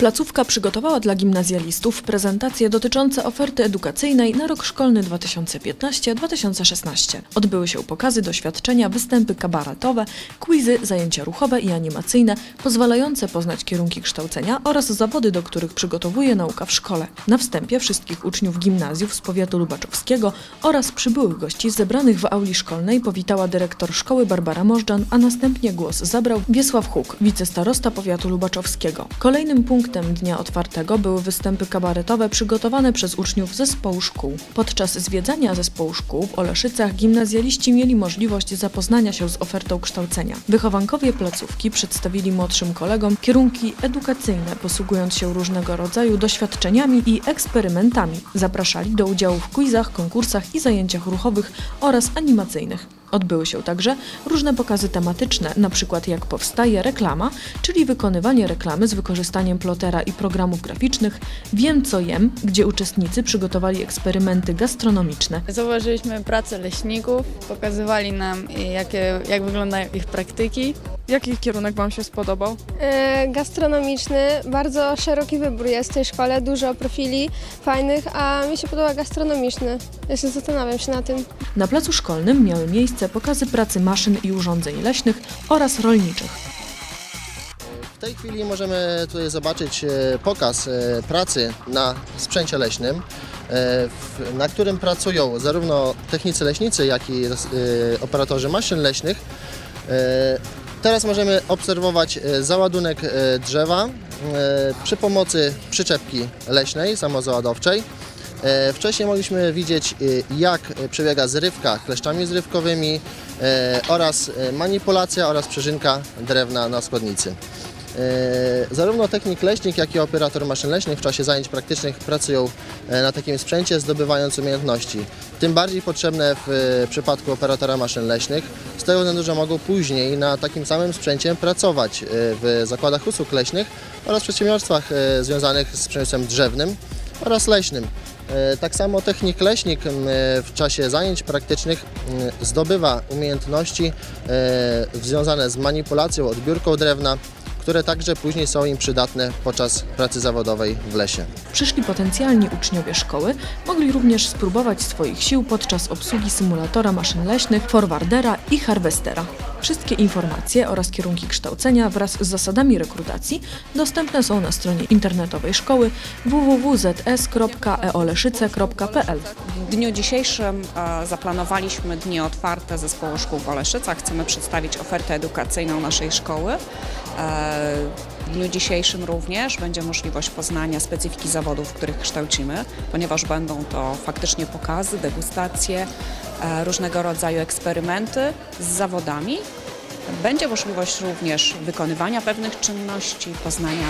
Placówka przygotowała dla gimnazjalistów prezentacje dotyczące oferty edukacyjnej na rok szkolny 2015-2016. Odbyły się pokazy doświadczenia, występy kabaretowe, quizy, zajęcia ruchowe i animacyjne, pozwalające poznać kierunki kształcenia oraz zawody, do których przygotowuje nauka w szkole. Na wstępie wszystkich uczniów gimnazjów z powiatu lubaczowskiego oraz przybyłych gości zebranych w auli szkolnej powitała dyrektor szkoły Barbara Możdżan, a następnie głos zabrał Wiesław Huk, wicestarosta powiatu lubaczowskiego. Kolejnym punktem dnia otwartego były występy kabaretowe przygotowane przez uczniów zespołu szkół. Podczas zwiedzania zespołu szkół w Oleszycach gimnazjaliści mieli możliwość zapoznania się z ofertą kształcenia. Wychowankowie placówki przedstawili młodszym kolegom kierunki edukacyjne, posługując się różnego rodzaju doświadczeniami i eksperymentami. Zapraszali do udziału w quizach, konkursach i zajęciach ruchowych oraz animacyjnych. Odbyły się także różne pokazy tematyczne, np. jak powstaje reklama, czyli wykonywanie reklamy z wykorzystaniem plotera i programów graficznych, Wiem co jem, gdzie uczestnicy przygotowali eksperymenty gastronomiczne. Zauważyliśmy pracę leśników, pokazywali nam jak wyglądają ich praktyki. Jaki kierunek Wam się spodobał? Gastronomiczny, bardzo szeroki wybór jest w tej szkole, dużo profili fajnych, a mi się podoba gastronomiczny. Jeszcze zastanawiam się na tym. Na placu szkolnym miały miejsce pokazy pracy maszyn i urządzeń leśnych oraz rolniczych. W tej chwili możemy tutaj zobaczyć pokaz pracy na sprzęcie leśnym, na którym pracują zarówno technicy leśnicy, jak i operatorzy maszyn leśnych. Teraz możemy obserwować załadunek drzewa przy pomocy przyczepki leśnej, samozaładowczej. Wcześniej mogliśmy widzieć, jak przebiega zrywka kleszczami zrywkowymi oraz manipulacja oraz przeżynka drewna na składnicy. Zarówno technik leśnik, jak i operator maszyn leśnych w czasie zajęć praktycznych pracują na takim sprzęcie, zdobywając umiejętności. Tym bardziej potrzebne w przypadku operatora maszyn leśnych, z tego względu, że mogą później na takim samym sprzęcie pracować w zakładach usług leśnych oraz przedsiębiorstwach związanych z przemysłem drzewnym oraz leśnym. Tak samo technik leśnik w czasie zajęć praktycznych zdobywa umiejętności związane z manipulacją, odbiórką drewna, które także później są im przydatne podczas pracy zawodowej w lesie. Przyszli potencjalni uczniowie szkoły mogli również spróbować swoich sił podczas obsługi symulatora maszyn leśnych, forwardera i harwestera. Wszystkie informacje oraz kierunki kształcenia wraz z zasadami rekrutacji dostępne są na stronie internetowej szkoły www.zs.eoleszyce.pl. W dniu dzisiejszym zaplanowaliśmy dni otwarte zespołu szkół w Oleszycach. Chcemy przedstawić ofertę edukacyjną naszej szkoły. W dniu dzisiejszym również będzie możliwość poznania specyfiki zawodów, w których kształcimy, ponieważ będą to faktycznie pokazy, degustacje, różnego rodzaju eksperymenty z zawodami. Będzie możliwość również wykonywania pewnych czynności, poznania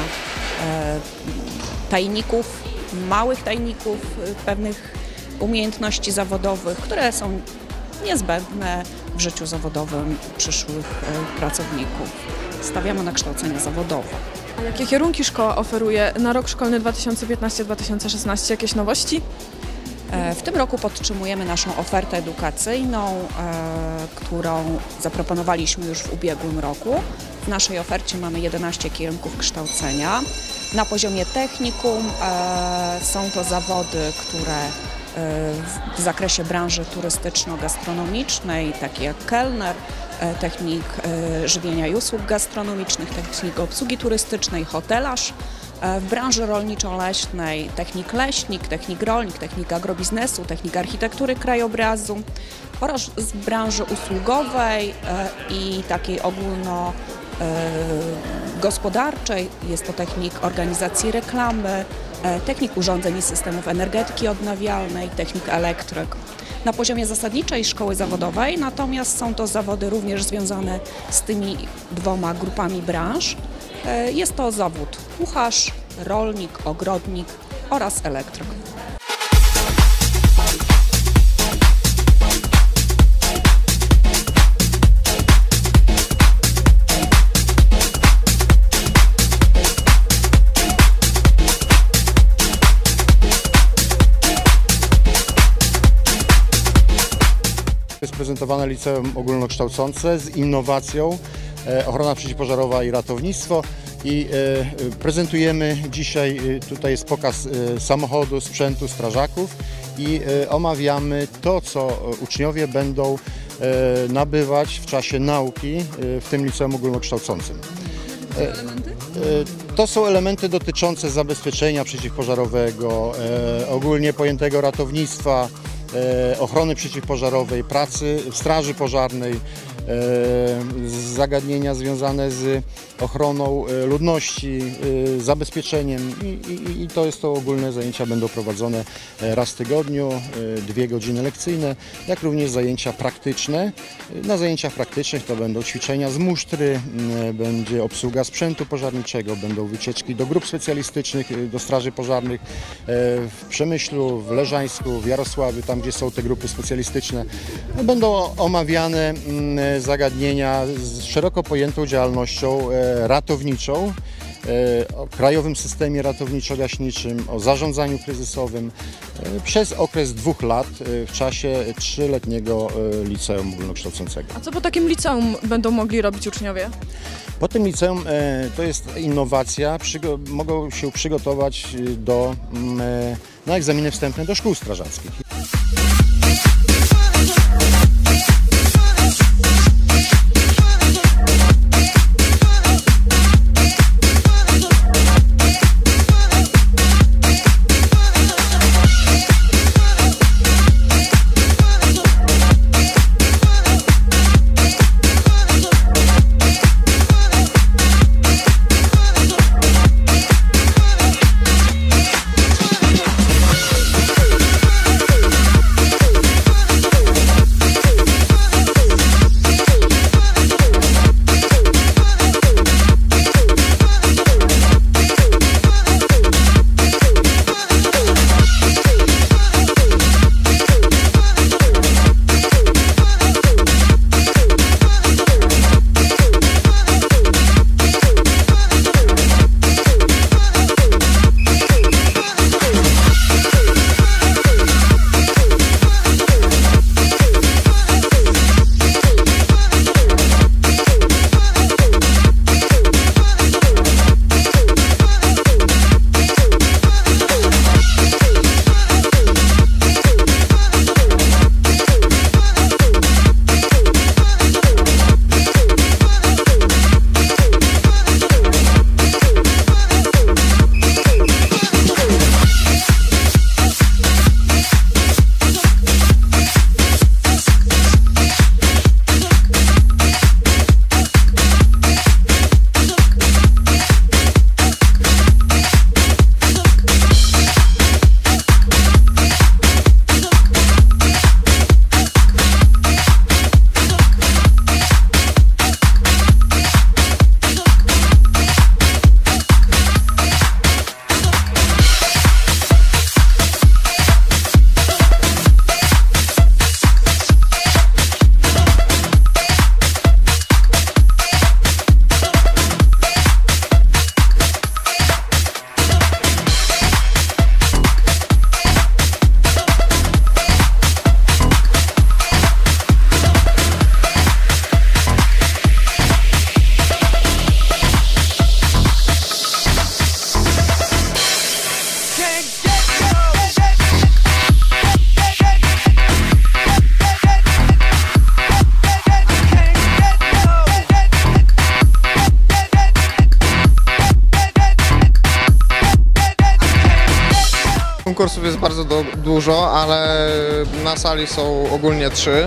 tajników, małych tajników, pewnych umiejętności zawodowych, które są niezbędne w życiu zawodowym przyszłych pracowników. Stawiamy na kształcenie zawodowe. A jakie kierunki szkoła oferuje na rok szkolny 2015-2016? Jakieś nowości? W tym roku podtrzymujemy naszą ofertę edukacyjną, którą zaproponowaliśmy już w ubiegłym roku. W naszej ofercie mamy 11 kierunków kształcenia. Na poziomie technikum są to zawody, które w zakresie branży turystyczno-gastronomicznej, takie jak kelner, technik żywienia i usług gastronomicznych, technik obsługi turystycznej, hotelarz. W branży rolniczo-leśnej technik leśnik, technik rolnik, technik agrobiznesu, technik architektury krajobrazu oraz z branży usługowej i takiej ogólnogospodarczej. Jest to technik organizacji reklamy, technik urządzeń i systemów energetyki odnawialnej, technik elektryk. Na poziomie zasadniczej szkoły zawodowej, natomiast są to zawody również związane z tymi dwoma grupami branż. Jest to zawód kucharz, rolnik, ogrodnik oraz elektryk. Jest prezentowane liceum ogólnokształcące z innowacją, ochrona przeciwpożarowa i ratownictwo i prezentujemy dzisiaj, tutaj jest pokaz samochodu, sprzętu, strażaków i omawiamy to, co uczniowie będą nabywać w czasie nauki w tym liceum ogólnokształcącym. To są elementy dotyczące zabezpieczenia przeciwpożarowego, ogólnie pojętego ratownictwa, ochrony przeciwpożarowej, pracy w straży pożarnej, zagadnienia związane z ochroną ludności, zabezpieczeniem i to ogólne zajęcia będą prowadzone raz w tygodniu, 2 godziny lekcyjne, jak również zajęcia praktyczne. Na zajęciach praktycznych to będą ćwiczenia z musztry, będzie obsługa sprzętu pożarniczego, będą wycieczki do grup specjalistycznych, do straży pożarnych w Przemyślu, w Leżańsku, w Jarosławiu, tam gdzie są te grupy specjalistyczne. Będą omawiane zagadnienia z szeroko pojętą działalnością ratowniczą, o krajowym systemie ratowniczo-gaśniczym, o zarządzaniu kryzysowym przez okres 2 lat w czasie 3-letniego liceum ogólnokształcącego. A co po takim liceum będą mogli robić uczniowie? Po tym liceum to jest innowacja, mogą się przygotować na egzaminy wstępne do szkół strażackich. Konkursów jest bardzo dużo, ale na sali są ogólnie 3.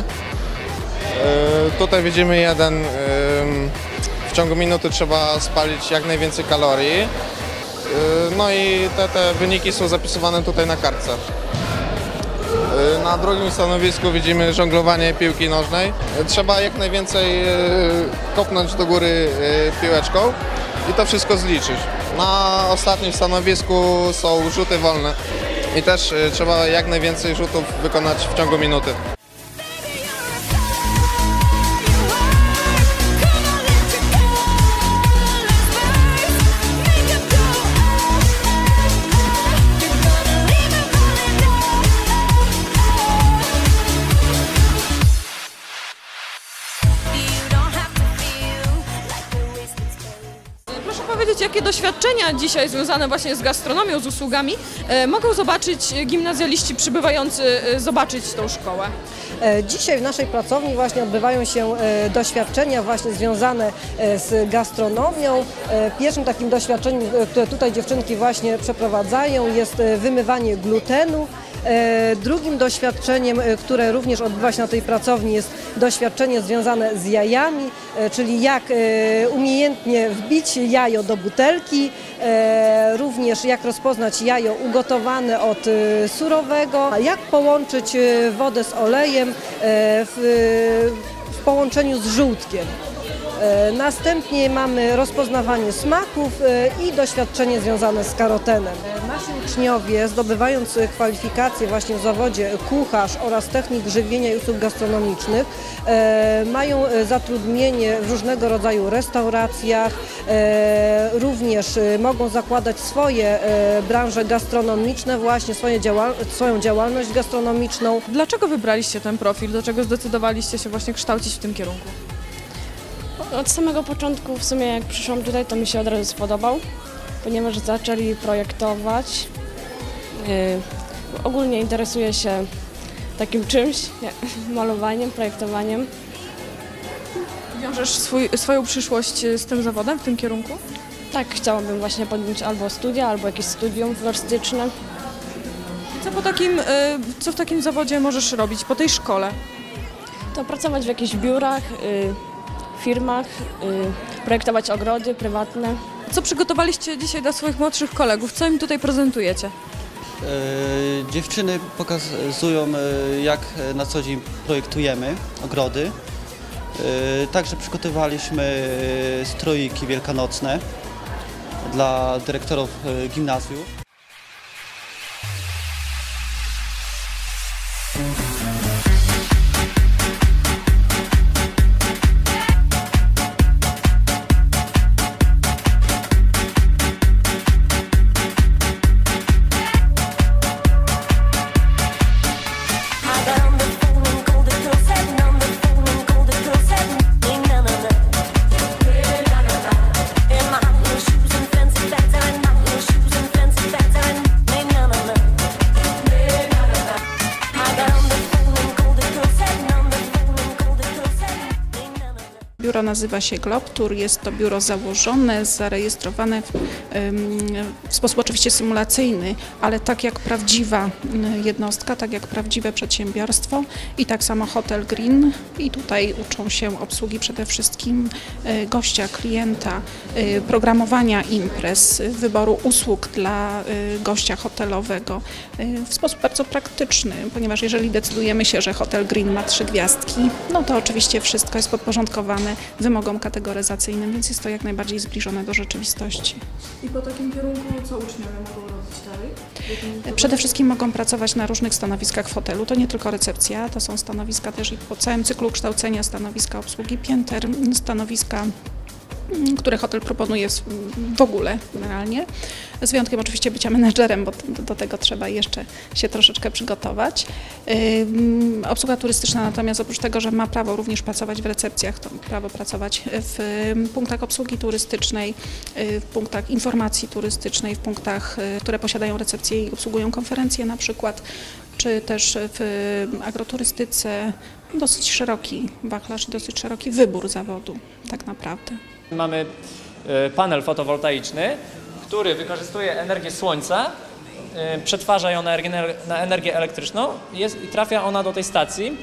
Tutaj widzimy jeden. W ciągu minuty trzeba spalić jak najwięcej kalorii. No i te wyniki są zapisywane tutaj na kartce. Na drugim stanowisku widzimy żonglowanie piłki nożnej. Trzeba jak najwięcej kopnąć do góry piłeczką i to wszystko zliczyć. Na ostatnim stanowisku są rzuty wolne i też trzeba jak najwięcej rzutów wykonać w ciągu minuty. zobaczyć, jakie doświadczenia dzisiaj związane właśnie z gastronomią, z usługami mogą zobaczyć gimnazjaliści przybywający zobaczyć tą szkołę. Dzisiaj w naszej pracowni właśnie odbywają się doświadczenia właśnie związane z gastronomią. Pierwszym takim doświadczeniem, które tutaj dziewczynki właśnie przeprowadzają, jest wymywanie glutenu. Drugim doświadczeniem, które również odbywa się na tej pracowni, jest doświadczenie związane z jajami, czyli jak umiejętnie wbić jajo do butelki, również jak rozpoznać jajo ugotowane od surowego, jak połączyć wodę z olejem w połączeniu z żółtkiem. Następnie mamy rozpoznawanie smaków i doświadczenie związane z karotenem. Nasi uczniowie, zdobywając kwalifikacje właśnie w zawodzie kucharz oraz technik żywienia i usług gastronomicznych, mają zatrudnienie w różnego rodzaju restauracjach, również mogą zakładać swoje branże gastronomiczne, właśnie swoją działalność gastronomiczną. Dlaczego wybraliście ten profil? Dlaczego zdecydowaliście się właśnie kształcić w tym kierunku? Od samego początku, w sumie jak przyszłam tutaj, to mi się od razu spodobał, ponieważ zaczęli projektować. Ogólnie interesuję się takim czymś, malowaniem, projektowaniem. Wiążesz swoją przyszłość z tym zawodem, w tym kierunku? Tak, chciałabym właśnie podjąć albo studia, albo jakieś studium florystyczne. Co w takim zawodzie możesz robić po tej szkole? To pracować w jakichś biurach, firmach, projektować ogrody prywatne. Co przygotowaliście dzisiaj dla swoich młodszych kolegów? Co im tutaj prezentujecie? Dziewczyny pokazują, jak na co dzień projektujemy ogrody. Także przygotowaliśmy stroiki wielkanocne dla dyrektorów gimnazjów. Biuro nazywa się Globtur, jest to biuro założone, zarejestrowane w sposób oczywiście symulacyjny, ale tak jak prawdziwa jednostka, tak jak prawdziwe przedsiębiorstwo i tak samo Hotel Green i tutaj uczą się obsługi przede wszystkim gościa, klienta, programowania imprez, wyboru usług dla gościa hotelowego w sposób bardzo praktyczny, ponieważ jeżeli decydujemy się, że Hotel Green ma 3 gwiazdki, no to oczywiście wszystko jest podporządkowane wymogom kategoryzacyjnym, więc jest to jak najbardziej zbliżone do rzeczywistości. I po takim kierunku co uczniowie mogą robić dalej? Przede wszystkim mogą pracować na różnych stanowiskach w hotelu. To nie tylko recepcja, to są stanowiska też i po całym cyklu kształcenia, stanowiska obsługi pięter, stanowiska, które hotel proponuje w ogóle generalnie, z wyjątkiem oczywiście bycia menedżerem, bo do tego trzeba jeszcze się troszeczkę przygotować. Obsługa turystyczna natomiast oprócz tego, że ma prawo również pracować w recepcjach, to prawo pracować w punktach obsługi turystycznej, w punktach informacji turystycznej, w punktach, które posiadają recepcje i obsługują konferencje na przykład, czy też w agroturystyce. Dosyć szeroki wachlarz i dosyć szeroki wybór zawodu tak naprawdę. Mamy panel fotowoltaiczny, który wykorzystuje energię słońca, przetwarza ją na energię elektryczną i trafia ona do tej stacji,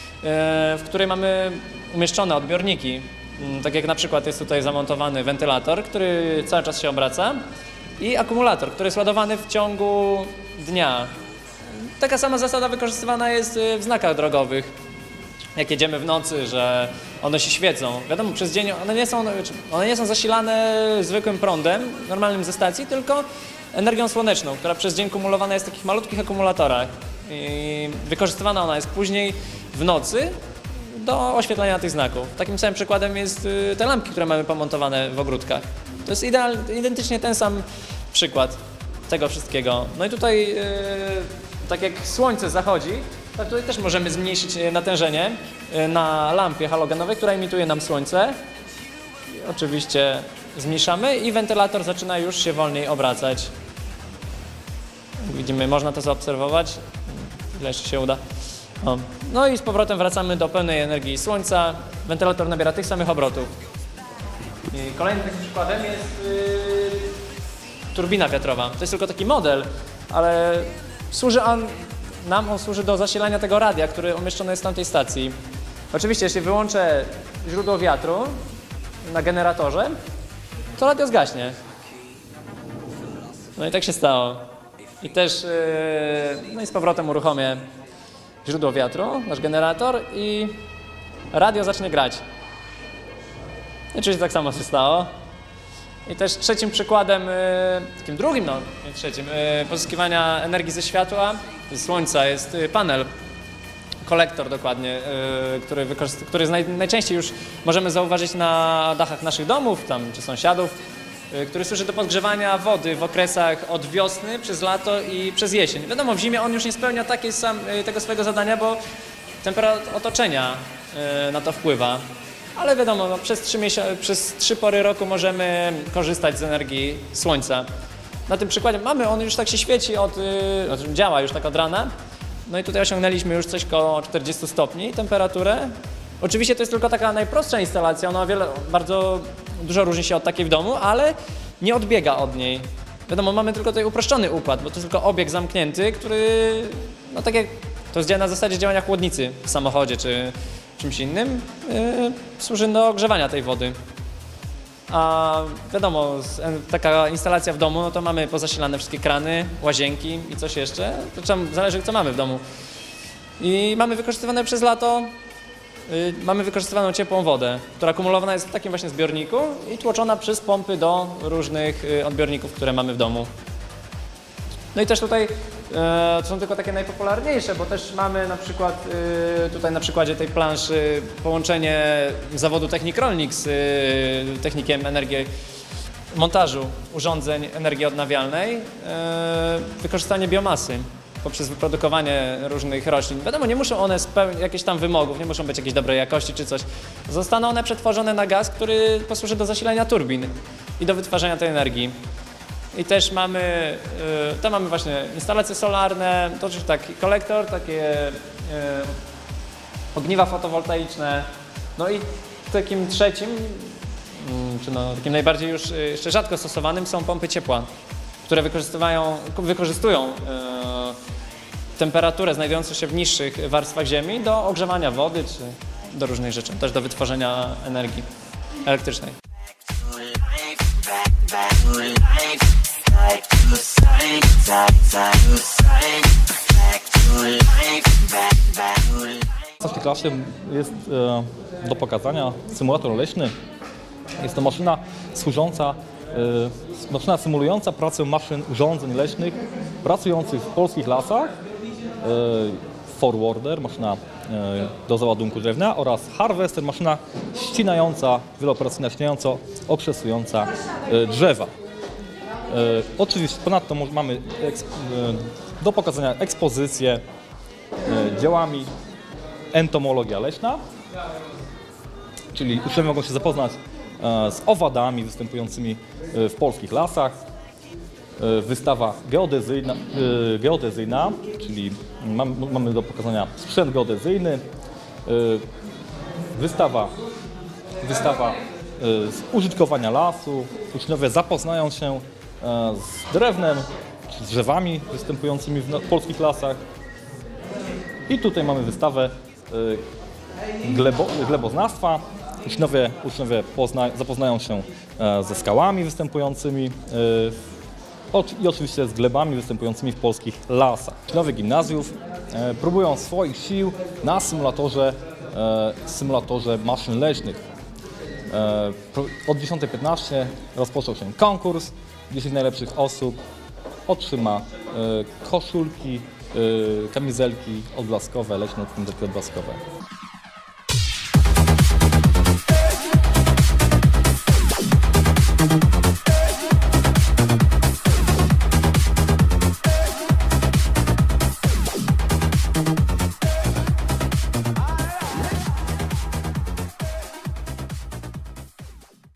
w której mamy umieszczone odbiorniki. Tak jak na przykład jest tutaj zamontowany wentylator, który cały czas się obraca i akumulator, który jest ładowany w ciągu dnia. Taka sama zasada wykorzystywana jest w znakach drogowych. Jak jedziemy w nocy, że one się świecą. Wiadomo, przez dzień one nie są zasilane zwykłym prądem, normalnym ze stacji, tylko energią słoneczną, która przez dzień kumulowana jest w takich malutkich akumulatorach. I wykorzystywana ona jest później w nocy do oświetlenia tych znaków. Takim samym przykładem jest te lampki, które mamy pomontowane w ogródkach. To jest identycznie ten sam przykład tego wszystkiego. No i tutaj, tak jak słońce zachodzi, tak tutaj też możemy zmniejszyć natężenie na lampie halogenowej, która imituje nam słońce. I oczywiście zmniejszamy i wentylator zaczyna już się wolniej obracać. Widzimy, można to zaobserwować, ile jeszcze się uda. O. No i z powrotem wracamy do pełnej energii słońca. Wentylator nabiera tych samych obrotów. I kolejnym takim przykładem jest turbina wiatrowa. To jest tylko taki model, ale służy on służy do zasilania tego radia, który umieszczony jest w tamtej stacji. Oczywiście, jeśli wyłączę źródło wiatru na generatorze, to radio zgaśnie. No i tak się stało. I też no i z powrotem uruchomię źródło wiatru, nasz generator i radio zacznie grać. Oczywiście tak samo się stało. I też trzecim przykładem, takim drugim, no nie trzecim, pozyskiwania energii ze światła, ze słońca jest panel, kolektor dokładnie, który najczęściej już możemy zauważyć na dachach naszych domów tam, czy sąsiadów, który służy do podgrzewania wody w okresach od wiosny, przez lato i przez jesień. Wiadomo, w zimie on już nie spełnia tego swojego zadania, bo temperatura otoczenia na to wpływa. Ale wiadomo, no, przez 3 pory roku możemy korzystać z energii słońca. Na tym przykładzie on już tak się świeci, działa już tak od rana. No i tutaj osiągnęliśmy już coś koło 40 stopni temperaturę. Oczywiście to jest tylko taka najprostsza instalacja, ona bardzo dużo różni się od takiej w domu, ale nie odbiega od niej. Wiadomo, mamy tylko tutaj uproszczony układ, bo to jest tylko obiekt zamknięty, który, no tak jak to jest na zasadzie działania chłodnicy w samochodzie czy czymś innym, służy do ogrzewania tej wody. A wiadomo, taka instalacja w domu, no to mamy pozasilane wszystkie krany, łazienki i coś jeszcze. To zależy, co mamy w domu. I mamy wykorzystywane przez lato, mamy wykorzystywaną ciepłą wodę, która kumulowana jest w takim właśnie zbiorniku i tłoczona przez pompy do różnych odbiorników, które mamy w domu. No i też tutaj to są tylko takie najpopularniejsze, bo też mamy na przykład tutaj na przykładzie tej planszy połączenie zawodu technik rolnik z technikiem montażu urządzeń energii odnawialnej, wykorzystanie biomasy poprzez wyprodukowanie różnych roślin. Wiadomo, nie muszą one spełniać jakichś tam wymogów, nie muszą być jakiejś dobrej jakości czy coś. Zostaną one przetworzone na gaz, który posłuży do zasilania turbin i do wytwarzania tej energii. I też mamy właśnie instalacje solarne, to już taki kolektor, takie ogniwa fotowoltaiczne. No i takim trzecim, czy no, takim najbardziej już jeszcze rzadko stosowanym są pompy ciepła, które wykorzystują temperaturę znajdującą się w niższych warstwach ziemi do ogrzewania wody czy do różnych rzeczy, też do wytworzenia energii elektrycznej. W naszej klasie jest do pokazania symulator leśny. Jest to maszyna symulująca pracę maszyn urządzeń leśnych pracujących w polskich lasach. Forwarder, maszyna do załadunku drewna, oraz harvester, maszyna ścinająca, wielooperacyjna ścinająca, okrzesująca drzewa. Oczywiście ponadto mamy do pokazania ekspozycję dziełami entomologia leśna, czyli uczniowie mogą się zapoznać z owadami występującymi w polskich lasach. Wystawa geodezyjna, czyli mamy do pokazania sprzęt geodezyjny. Wystawa z użytkowania lasu. Uczniowie zapoznają się z drewnem, z drzewami występującymi w polskich lasach. I tutaj mamy wystawę gleboznawstwa. Uczniowie zapoznają się ze skałami występującymi i oczywiście z glebami występującymi w polskich lasach. Uczniowie gimnazjów próbują swoich sił na symulatorze maszyn leśnych. Od 10:15 rozpoczął się konkurs. 10 najlepszych osób otrzyma koszulki, kamizelki odblaskowe, leśne kamizelki odblaskowe.